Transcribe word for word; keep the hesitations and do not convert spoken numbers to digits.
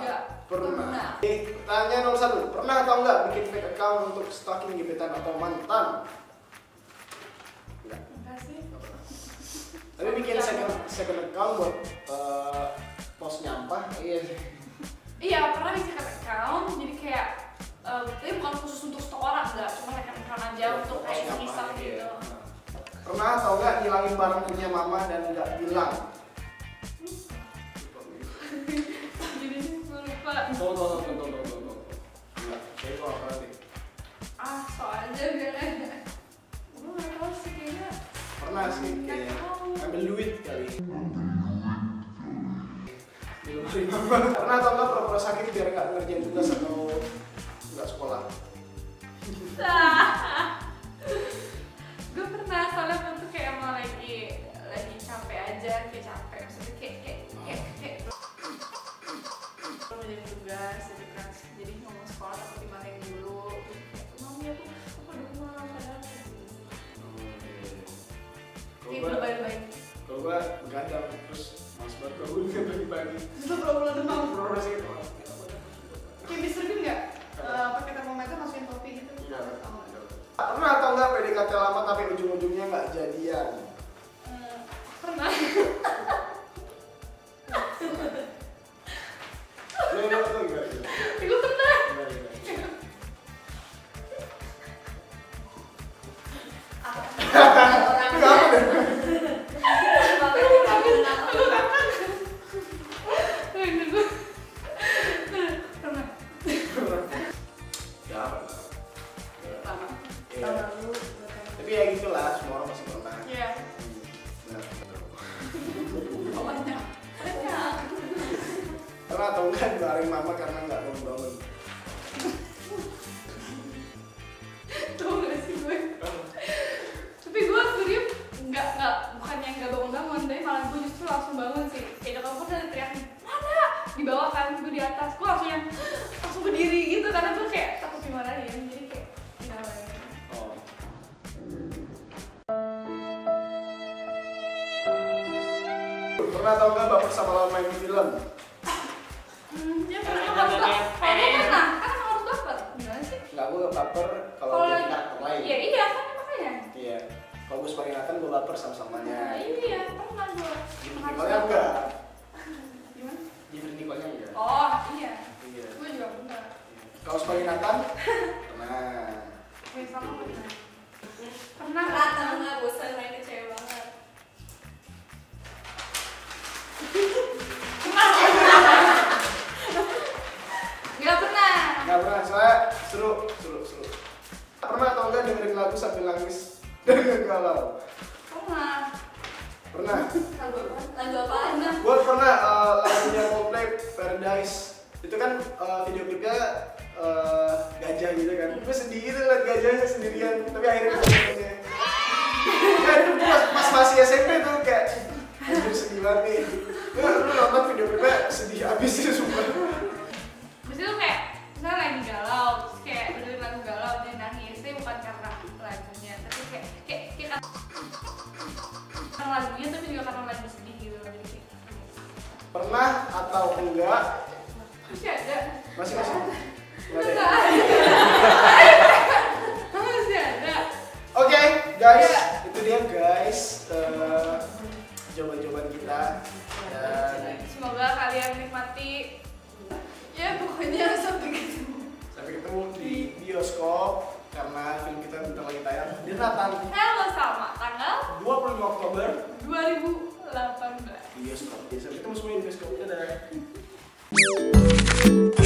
Enggak. Pernah. Oke, pertanyaan nomor satu. Pernah atau enggak bikin fake account untuk stalking gebetan atau mantan? Enggak. Enggak sih. Enggak pernah. Tapi bikin second, second account buat uh, post nyampah? Iya sih. Iya, pernah bikin account, jadi kayak uh, tapi bukan khusus untuk stok orang, enggak, cuma second account aja untuk kayak iseng gitu. Pernah atau enggak ngilangin barang punya mama dan enggak bilang? Jadi gue lupa. Tunggu, tunggu, tunggu, tunggu, tunggu. Enggak, kayaknya gue gak pernah deh. Ah, so aja biar aja. Gue gak tau sih kayaknya. Pernah sih, kayak ambil duit kali. Pernah atau enggak pura-pura sakit biar nggak ngerjain tugas atau nggak sekolah? Gue pernah, soalnya gue tuh kayak emang lagi lagi capek aja, kayak capek, maksudnya kayak kayak kayak kayak ngerjain tugas gitu kan, jadi ngomong sekolah takut dimarahin dulu. Mami aku aku demam padahal kayak lebay-lebay. Kalau gue begadang terus mas banget gue udah pagi-pagi. Itu pura-pura demam. Pura-pura sakit. Kayak mister Bean nggak? Uh, pakai termometer masukin topi gitu. Iya. Pernah atau enggak P D K T lama tapi ujung-ujungnya nggak jadian? Uh, pernah. Lo lo tuh enggak? Gue pernah. Tapi ya gitulah, semua orang pasti pernah. Iya. Banyak. Banyak. Pernah atau enggak dimarahin mama karena nggak bangun-bangun? Tahu nggak sih gue? Tapi gue sebenarnya nggak nggak bukan yang nggak bangun-bangun, tapi malah gue justru langsung bangun sih. Kayak kalau gue udah teriak mana di bawah kan, gue di atas, gue langsung yang langsung berdiri gitu karena gue kayak takut dimarahin, jadi kayak dimarahin. Pernah atau enggak baper sama lawan main film? Hmm, ya pernah harus baper. Kalau gue pernah, kan emang harus baper. Gimana sih? Enggak, gue gak baper kalau Kalau jadi lagi- karakter lain. Iya iya kan makanya. Iya. Kalau gue sebagai Nathan, gue baper sama-samanya. Nah, iya pernah gue. Jeffrey Harus Nicole-nya baper. enggak. Gimana? Jeffrey Nicole-nya enggak. Oh iya. Iya. Gue juga pernah. Kalau sebagai Nathan, pernah. Kayak sama pernah. Pernah Rata nggak bosan main ke cewek banget. Gak pernah. Enggak pernah, soalnya seru, seru, seru. Pernah atau enggak dengerin lagu sambil nangis dengan galau? Pernah. Pernah. Lagu apa? Lagu apa? Pernah. Gue pernah uh, lagunya Coldplay Paradise. Itu kan uh, video klipnya uh, gajah gitu kan. Gue sedih gitu liat gajahnya sendirian. Tapi akhirnya ketemu. Ya itu pas, pas masih S M P tuh kayak anjir sedih banget nih. Gue lu nonton video klipnya sedih abis sih sumpah. Terus itu kayak misalnya lagi galau, terus kayak dengerin lagu galau dia nangis. Tapi bukan karena lagunya, tapi kayak kayak kayak karena lagunya tapi juga karena lagi sedih gitu. Jadi kayak Pernah atau enggak? masih ada. Masih masih. Nggak Masih ada. ada. Masih ada. Oke guys, itu dia guys uh, jawaban-jawaban kita. Dan Semoga kalian nikmati. Ya pokoknya sampai ketemu. sampai ketemu di bioskop karena film kita bentar lagi tayang di Nathan Halo sama tanggal dua puluh lima Oktober dua ribu delapan belas. di bioskop. Sampai ketemu semuanya di bioskop. Dadah.